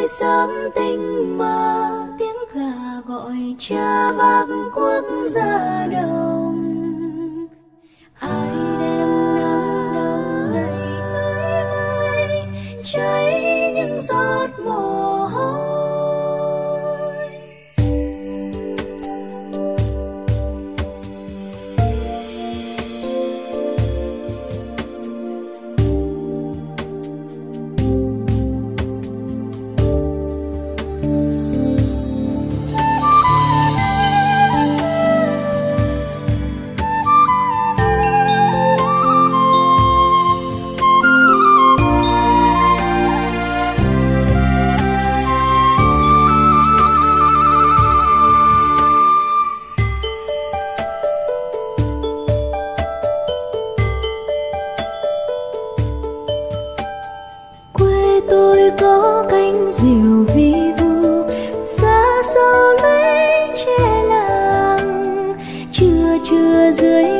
sớm tinh mơ, tiếng gà gọi cha bác quốc gia đồng. Ai đem nắng nắng ngày tươi mới cháy những giọt mồ hôi. Tôi có cánh diều vi vu xa xôi lũy tre làng, trưa trưa dưới